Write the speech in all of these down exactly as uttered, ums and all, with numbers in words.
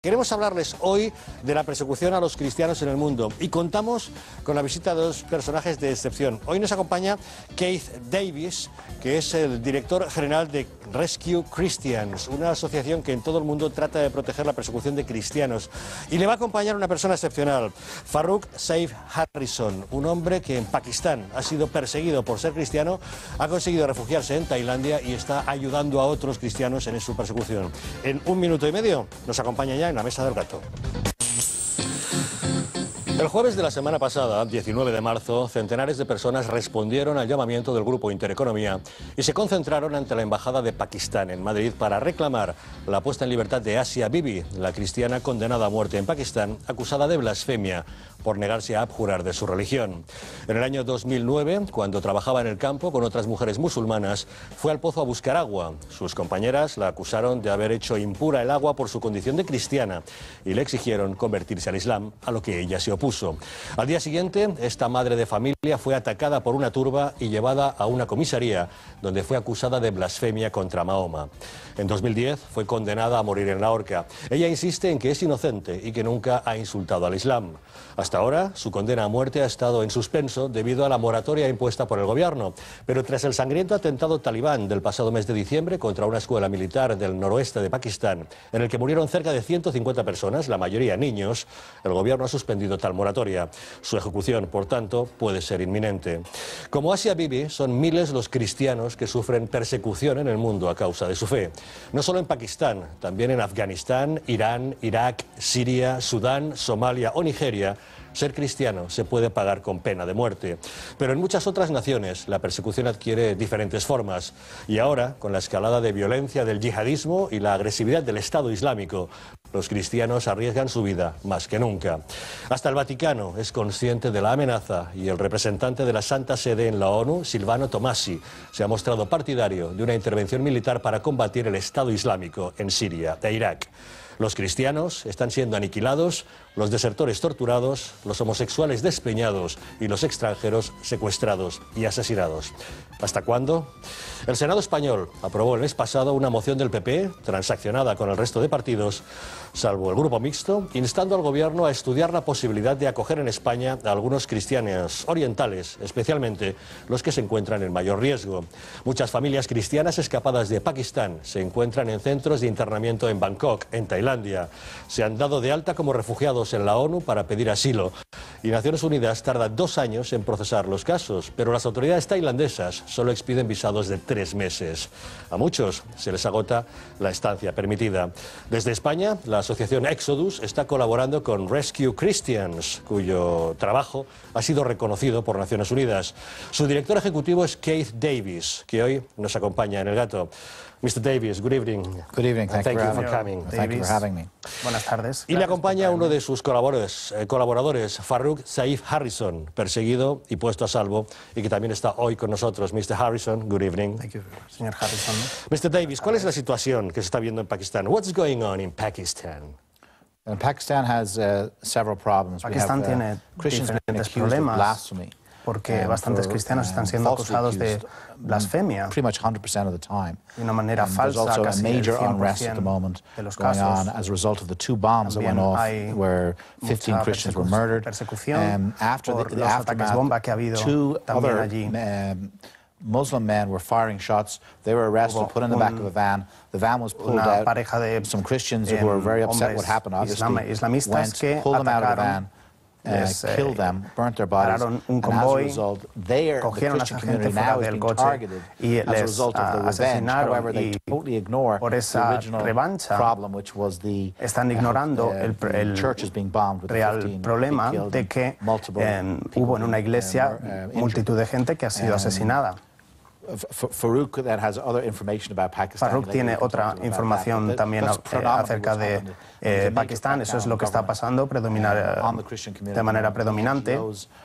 Queremos hablarles hoy de la persecución a los cristianos en el mundo y contamos con la visita de dos personajes de excepción. Hoy nos acompaña Keith Davis, que es el director general de Rescue Christians, una asociación que en todo el mundo trata de proteger la persecución de cristianos. Y le va a acompañar una persona excepcional, Farrukh Saif Harrison, un hombre que en Pakistán ha sido perseguido por ser cristiano, ha conseguido refugiarse en Tailandia y está ayudando a otros cristianos en su persecución. En un minuto y medio nos acompaña ya en la Mesa del Gato. El jueves de la semana pasada, diecinueve de marzo, centenares de personas respondieron al llamamiento del Grupo Intereconomía y se concentraron ante la Embajada de Pakistán en Madrid para reclamar la puesta en libertad de Asia Bibi, la cristiana condenada a muerte en Pakistán, acusada de blasfemia por negarse a abjurar de su religión. En el año dos mil nueve, cuando trabajaba en el campo con otras mujeres musulmanas, fue al pozo a buscar agua. Sus compañeras la acusaron de haber hecho impura el agua por su condición de cristiana y le exigieron convertirse al Islam, a lo que ella se opuso. Al día siguiente, esta madre de familia fue atacada por una turba y llevada a una comisaría, donde fue acusada de blasfemia contra Mahoma. En dos mil diez fue condenada a morir en la horca. Ella insiste en que es inocente y que nunca ha insultado al Islam. Hasta ahora, su condena a muerte ha estado en suspenso debido a la moratoria impuesta por el gobierno. Pero tras el sangriento atentado talibán del pasado mes de diciembre contra una escuela militar del noroeste de Pakistán, en el que murieron cerca de ciento cincuenta personas, la mayoría niños, el gobierno ha suspendido tal moratoria. Su ejecución, por tanto, puede ser inminente. Como Asia Bibi, son miles los cristianos que sufren persecución en el mundo a causa de su fe. No solo en Pakistán, también en Afganistán, Irán, Irak, Siria, Sudán, Somalia o Nigeria, ser cristiano se puede pagar con pena de muerte. Pero en muchas otras naciones la persecución adquiere diferentes formas. Y ahora, con la escalada de violencia del yihadismo y la agresividad del Estado Islámico, los cristianos arriesgan su vida más que nunca. Hasta el Vaticano es consciente de la amenaza y el representante de la Santa Sede en la ONU, Silvano Tomasi, se ha mostrado partidario de una intervención militar para combatir el Estado Islámico en Siria e Irak. Los cristianos están siendo aniquilados, los desertores torturados, los homosexuales despeñados y los extranjeros secuestrados y asesinados. ¿Hasta cuándo? El Senado español aprobó el mes pasado una moción del P P, transaccionada con el resto de partidos, salvo el Grupo Mixto, instando al Gobierno a estudiar la posibilidad de acoger en España a algunos cristianos orientales, especialmente los que se encuentran en mayor riesgo. Muchas familias cristianas escapadas de Pakistán se encuentran en centros de internamiento en Bangkok, en Tailandia. Se han dado de alta como refugiados en la ONU para pedir asilo. Y Naciones Unidas tarda dos años en procesar los casos, pero las autoridades tailandesas solo expiden visados de tres meses. A muchos se les agota la estancia permitida. Desde España, la asociación Exodus está colaborando con Rescue Christians, cuyo trabajo ha sido reconocido por Naciones Unidas. Su director ejecutivo es Keith Davis, que hoy nos acompaña en El Gato. mister Davis, good evening. Good evening. Thank, Thank you you for coming. Thank you for having me. Buenas tardes. Y le acompaña uno de sus colaboradores, eh, colaboradores, Farrukh Saif Harrison, perseguido y puesto a salvo, y que también está hoy con nosotros. mister Harrison, good evening. Thank you, señor Harrison. mister Davis, ¿cuál es la situación que se está viendo en Pakistán? What's going on in Pakistan? And Pakistan has uh, several problems. Pakistán we have, uh, tiene Christians being diferentes accused of problemas blasphemy. porque um, bastantes for, cristianos están um, siendo falsely acusados de accused, blasfemia pretty much one hundred percent of the time. de una manera Um, there's falsa, also a casi el major unrest at the cien por ciento moment de los going casos. on as a result of the two bombs that went También off hay where fifteen mucha Christians were persecu- murdered. persecución Um, after por the, the los ataques bomba que ha aftermath, habido two también other allí. um, Muslim men were firing shots. They were arrested, Hubo put in the un, back of a van. The van was pulled una out. pareja de Some Christians who were very upset what happened, obviously, islamistas went, que pulled them out of the atacaron, van, uh, les, eh, killed them, burnt their bodies, pararon un and as a convoy, result, their, the cogieron a Christian esa gente community fuera now is del being coche targeted y as a les result of the uh, revenge. However, they y totally ignore por the esa original revancha problem, which was the están ignorando uh, el, the el churches being bombed with real fifteen problema killed de and que multiple eh, people hubo en una being, iglesia uh, injured. multitud de gente que ha sido Um, asesinada. Farrukh that has other information about Pakistan. Farrukh tiene otra información también eh, acerca de eh, Pakistán. Eso es lo que está pasando predominar, eh, de manera predominante.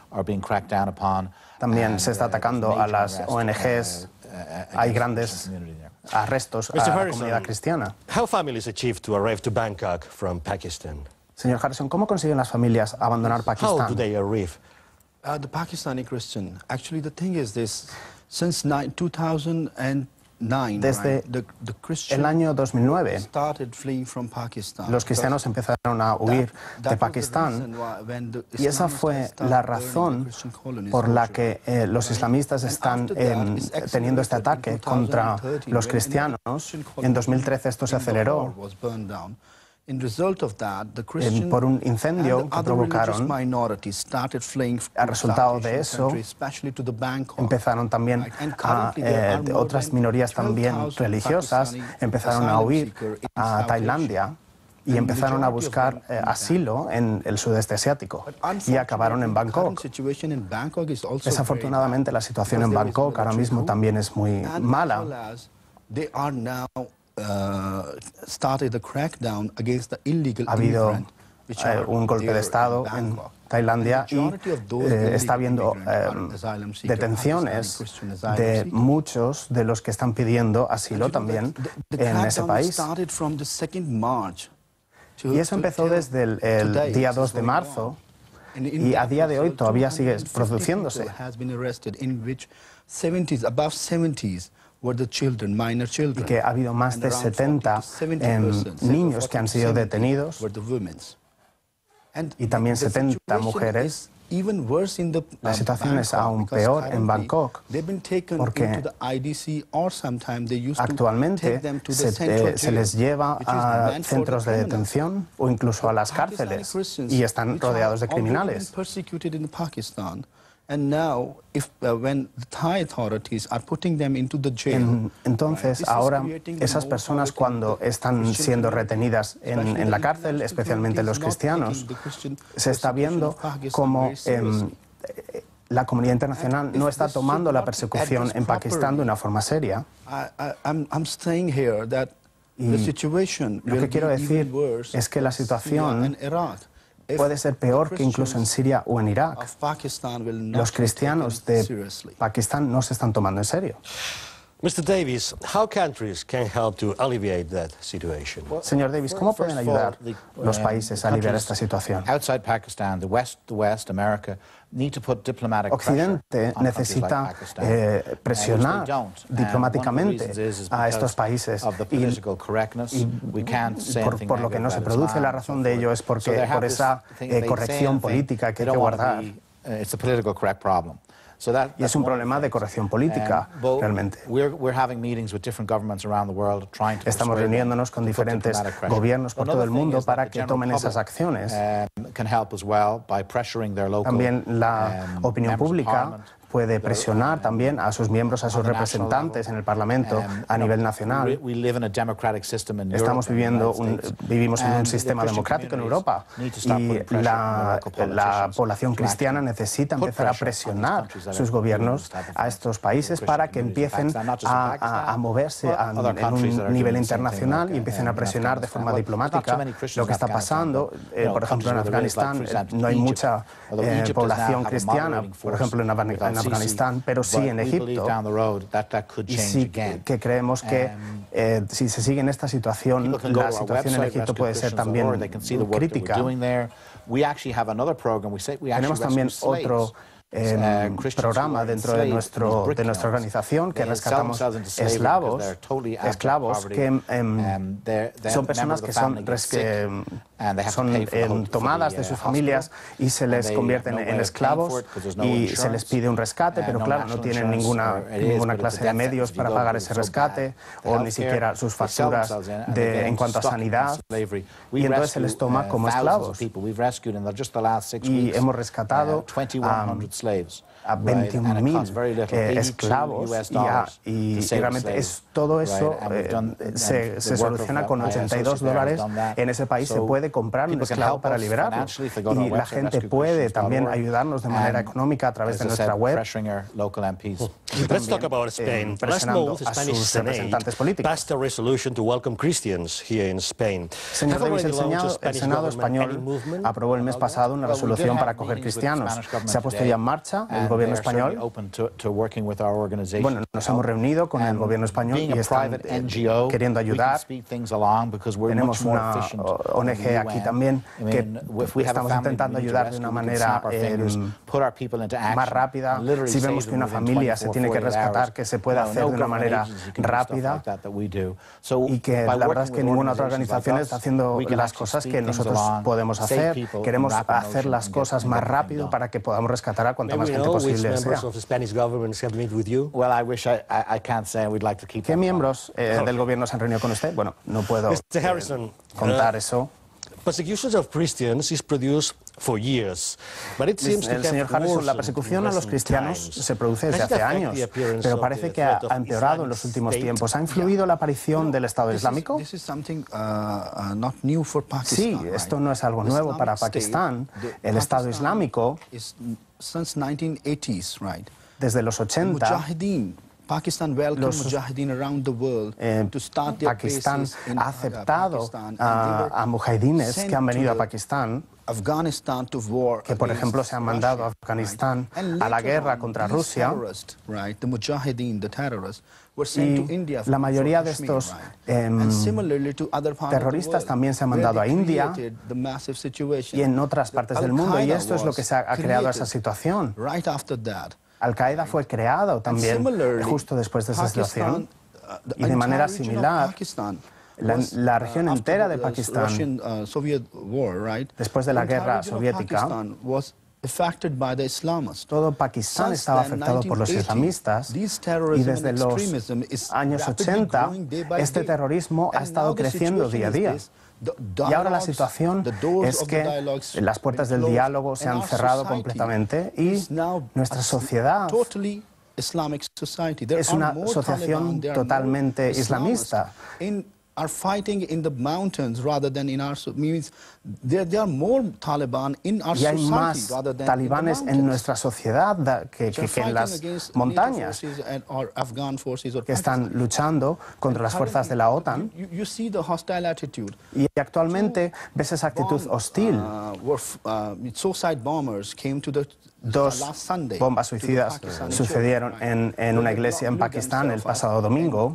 También se está atacando a las O N Ges. Hay grandes arrestos a la comunidad cristiana. How families achieve to arrive to Bangkok from Pakistan? Señor Harrison, ¿cómo consiguen las familias abandonar How do Pakistán? they arrive? Uh, the Pakistani Christian, actually the thing is this, since two thousand Desde el año dos mil nueve, los cristianos empezaron a huir de Pakistán y esa fue la razón por la que eh, los islamistas están eh, teniendo este ataque contra los cristianos. En dos mil trece esto se aceleró por un incendio que provocaron. Al resultado de eso, empezaron también a, eh, otras minorías también religiosas, empezaron a huir a Tailandia y empezaron a buscar eh, asilo en el sudeste asiático y acabaron en Bangkok. Desafortunadamente, la situación en Bangkok ahora mismo también es muy mala. Ha habido eh, un golpe de Estado en Tailandia y eh, está habiendo eh, detenciones de muchos de los que están pidiendo asilo también en ese país. Y eso empezó desde el, el día dos de marzo y a día de hoy todavía sigue produciéndose. Y que ha habido más de setenta eh, niños que han sido detenidos y también setenta mujeres. La situación es aún peor en Bangkok porque actualmente se, eh, se les lleva a centros de detención o incluso a las cárceles y están rodeados de criminales. Entonces, ahora esas personas cuando están siendo retenidas en, en la cárcel, especialmente los cristianos, se está viendo como eh, la comunidad internacional no está tomando la persecución en Pakistán de una forma seria. Y lo que quiero decir es que la situación puede ser peor que incluso en Siria o en Irak. Los cristianos de Pakistán no se están tomando en serio. mister Davies, how countries can help to alleviate that situation? Señor Davies, ¿cómo pueden ayudar los países a aliviar esta situación? Occidente necesita eh, presionar diplomáticamente a estos países y, y por, por lo que no se produce. La razón de ello es porque por esa eh, corrección política que hay que guardar. Y es un problema de corrección política, realmente. Estamos reuniéndonos con diferentes gobiernos por todo el mundo para que tomen esas acciones. También la opinión pública puede presionar también a sus miembros, a sus representantes en el Parlamento a nivel nacional. Estamos viviendo un, vivimos en un sistema democrático en Europa y la, la población cristiana necesita empezar a presionar sus gobiernos a estos países para que empiecen a, a, a moverse a, en un nivel internacional y empiecen a presionar de forma diplomática lo que está pasando. Eh, por ejemplo, en Afganistán eh, no hay mucha eh, población cristiana, por ejemplo, en Afganistán. Afganistán, pero sí en Egipto. Y sí que creemos que eh, si se sigue en esta situación, la situación en Egipto puede ser también crítica. Tenemos también otro Eh, programa dentro de, nuestro, de nuestra organización que rescatamos esclavos, esclavos que eh, son personas que son, res, que, son eh, tomadas de sus familias y se les convierten en esclavos y se les pide un rescate, pero claro, no tienen ninguna, ninguna clase de medios para pagar ese rescate o ni siquiera sus facturas de, en cuanto a sanidad, y entonces se les toma como esclavos. Y hemos rescatado a a veintiún mil eh, esclavos y, a, y, y realmente es, todo eso eh, se, se soluciona con ochenta y dos dólares. En ese país se puede comprar un esclavo para liberarlo y la gente puede también ayudarnos de manera económica a través de nuestra web. Let's talk about Spain. Last month, the Spanish Senate passed a resolution to welcome Christians here in Spain. Señor Davies, el Senado, el Senado español aprobó el mes pasado una resolución para acoger cristianos. Se ha puesto ya en marcha, el gobierno español. Bueno, nos hemos reunido con el gobierno español y están eh, queriendo ayudar. Tenemos una O N G aquí también que estamos intentando ayudar de una manera eh, más rápida. Si vemos que una familia se tiene que rescatar, que se pueda hacer de una manera rápida, y que la verdad es que ninguna otra organización está haciendo las cosas que nosotros podemos hacer. Queremos hacer las cosas más rápido para que podamos rescatar a cuanta más gente posible sea. ¿Qué miembros eh, del gobierno se han reunido con usted? Bueno, no puedo eh, contar eso. Persecutions of Christians is produced for years, but it seems El señor Harrison, la persecución a los cristianos se produce desde hace años, pero parece que ha empeorado en los últimos tiempos. ¿Ha influido la aparición del Estado Islámico? Sí, esto no es algo nuevo para Pakistán. El Estado Islámico, desde los ochenta, Pakistan los, eh, Pakistán ha aceptado a, a mujahidines que han venido a Pakistán, que por ejemplo se han mandado a Afganistán a la guerra contra Rusia, y la mayoría de estos eh, terroristas también se han mandado a India y en otras partes del mundo, y esto es lo que se ha, ha creado esa situación. Al-Qaeda fue creado también justo después de esa situación, y de manera similar, la, la región entera de Pakistán, después de la guerra soviética, todo Pakistán estaba afectado por los islamistas, y desde los años ochenta este terrorismo ha estado creciendo día a día. Y ahora la situación es que las puertas del diálogo se han cerrado completamente y nuestra sociedad es una asociación totalmente islamista. Are fighting in the mountains rather than in our means there, there are more Taliban in our y hay society más rather than talibanes en nuestra sociedad que, que, que en las montañas, que están luchando contra las fuerzas de la OTAN. Y actualmente ves esa actitud hostil. Dos bombas suicidas sucedieron en, en una iglesia en Pakistán el pasado domingo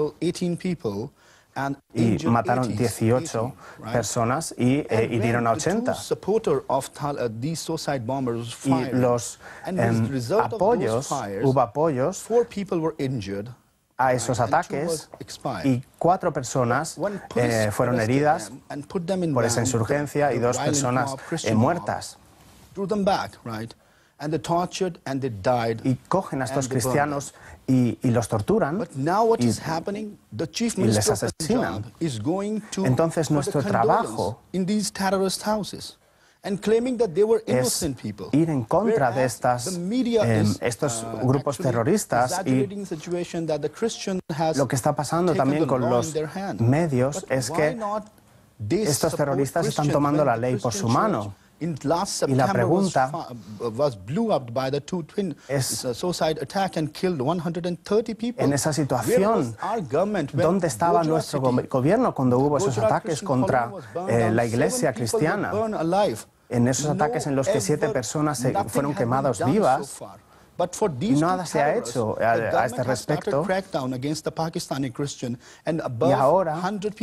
y mataron dieciocho personas y eh, hirieron a ochenta. Y los eh, apoyos, hubo apoyos a esos ataques y cuatro personas eh, fueron heridas por esa insurgencia y dos personas eh, muertas. Y cogen a estos cristianos y, y los torturan y, y les asesinan. Entonces nuestro trabajo es ir en contra de estas, eh, estos grupos terroristas, y lo que está pasando también con los medios es que estos terroristas están tomando la ley por su mano. Y la pregunta es, en esa situación, ¿dónde estaba nuestro gobierno cuando hubo esos ataques contra eh, la iglesia cristiana? En esos ataques en los que siete personas se fueron quemadas vivas, y nada se ha hecho a, a este respecto. Y ahora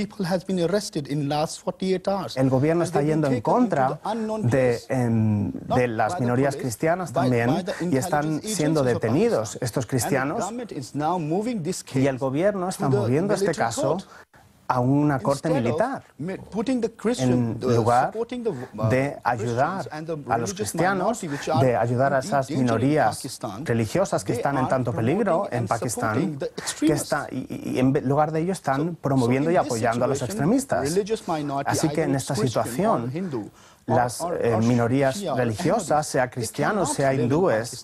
el gobierno está yendo en contra de, en, de las minorías cristianas también, y están siendo detenidos estos cristianos, y el gobierno está moviendo este caso a una corte militar, en lugar de ayudar a los cristianos, de ayudar a esas minorías religiosas que están en tanto peligro en Pakistán, que está, y, y en lugar de ello están promoviendo y apoyando a los extremistas. Así que en esta situación, las eh, minorías religiosas, sea cristianos, sea hindúes,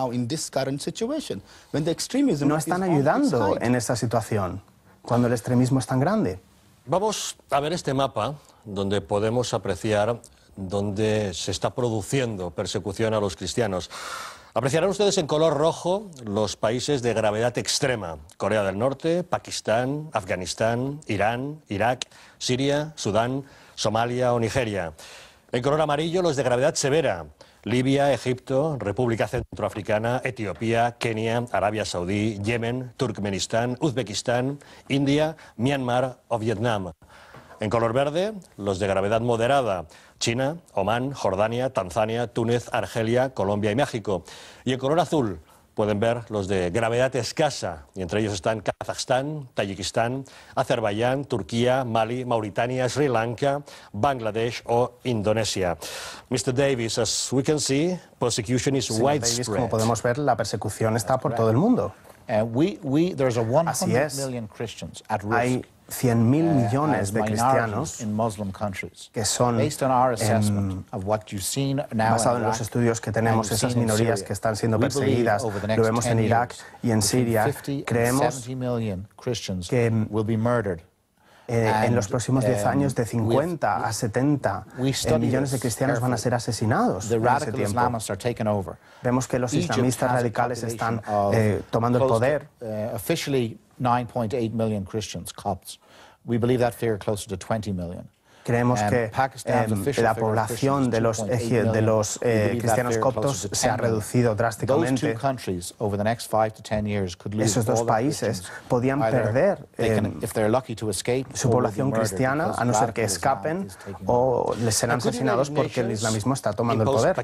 no están ayudando en esta situación cuando el extremismo es tan grande. Vamos a ver este mapa donde podemos apreciar dónde se está produciendo persecución a los cristianos. Apreciarán ustedes en color rojo los países de gravedad extrema: Corea del Norte, Pakistán, Afganistán, Irán, Irak, Siria, Sudán, Somalia o Nigeria. En color amarillo, los de gravedad severa. Libia, Egipto, República Centroafricana, Etiopía, Kenia, Arabia Saudí, Yemen, Turkmenistán, Uzbekistán, India, Myanmar o Vietnam. En color verde, los de gravedad moderada. China, Omán, Jordania, Tanzania, Túnez, Argelia, Colombia y México. Y en color azul pueden ver los de gravedad escasa, y entre ellos están Kazajstán, Tayikistán, Azerbaiyán, Turquía, Mali, Mauritania, Sri Lanka, Bangladesh o Indonesia. mister Davis, as we can see, persecution is Señor widespread. Davis, como podemos ver, la persecución está por todo el mundo. Uh, we, we, there's a Así es. million Christians at risk. Hay cien mil millones de cristianos que son, em, basado en los estudios que tenemos, esas minorías que están siendo perseguidas, lo vemos en Irak y en Siria. Creemos que eh, en los próximos diez años de cincuenta a setenta millones de cristianos van a ser asesinados en ese tiempo. Vemos que los islamistas radicales están eh, tomando el poder. nine point eight million Christians, Copts. We believe that figure closer to twenty million. Creemos que eh, la población de los, de los eh, cristianos coptos se ha reducido drásticamente. Esos dos países podían perder eh, su población cristiana, a no ser que escapen o les serán asesinados porque el islamismo está tomando el poder.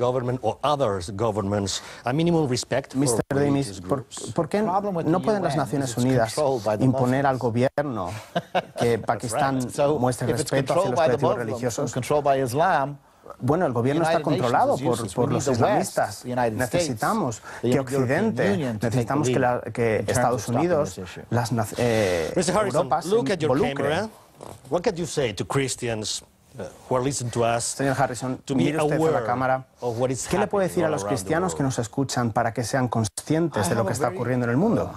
mister Davis, ¿por, ¿por qué no pueden las Naciones Unidas imponer al gobierno que Pakistán muestre respeto hacia los colectivos religiosos? Bueno, el gobierno está controlado por, por los islamistas. Necesitamos que Occidente, necesitamos que, la, que Estados Unidos, las eh, Europa se involucre. What can you say to Christians uh, who are listening to us? Señor Harrison, mire usted a la cámara. ¿Qué le puede decir a los cristianos que nos escuchan para que sean conscientes de lo que está ocurriendo en el mundo?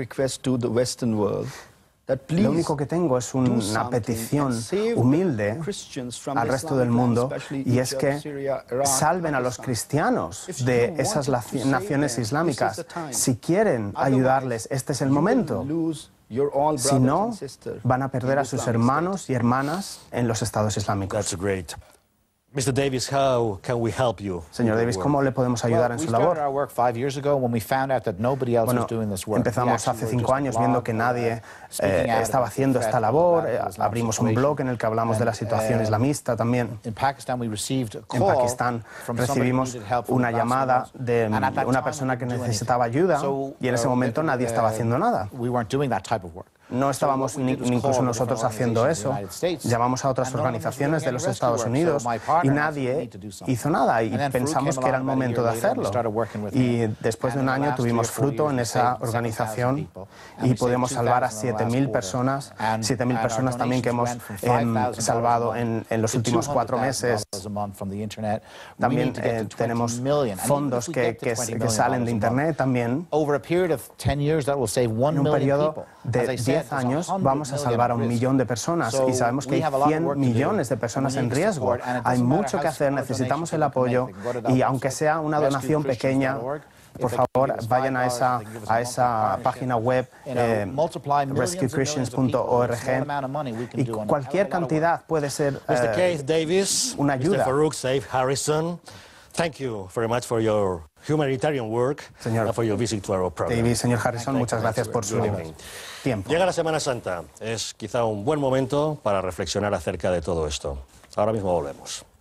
Lo único que tengo es una petición humilde al resto del mundo, y es que salven a los cristianos de esas naciones islámicas. Si quieren ayudarles, este es el momento. Si no, van a perder a sus hermanos y hermanas en los estados islámicos. mister Davis, how can we help you? Señor Davis, ¿cómo le podemos ayudar en su labor? Bueno, empezamos hace cinco anos viendo que nadie eh, estaba haciendo esta labor. Eh, abrimos un blog en el que hablamos de la situación islamista también. En Pakistán recibimos una llamada de una persona que necesitaba ayuda, y en ese momento nadie estaba haciendo nada. No estábamos ni, ni incluso nosotros haciendo eso. Llamamos a otras organizaciones de los Estados Unidos y nadie hizo nada, y pensamos que era el momento de hacerlo. Y después de un año tuvimos fruto en esa organización y pudimos salvar a siete mil personas, siete mil personas también que hemos eh, salvado en, en los últimos cuatro meses. También eh, tenemos fondos que, que, que salen de Internet también. En un periodo de diez años vamos a salvar a un millón de personas, y sabemos que hay cien millones de personas en riesgo. Hay mucho que hacer, necesitamos el apoyo, y aunque sea una donación pequeña, por favor, vayan a esa, a esa página web, eh, rescue christians punto org, y cualquier cantidad puede ser eh, una ayuda. Thank you very much for your humanitarian work señor and for your visit to our program. Davis, señor Harrison, muchas gracias por su tiempo. Llega la Semana Santa. Es quizá un buen momento para reflexionar acerca de todo esto. Ahora mismo volvemos.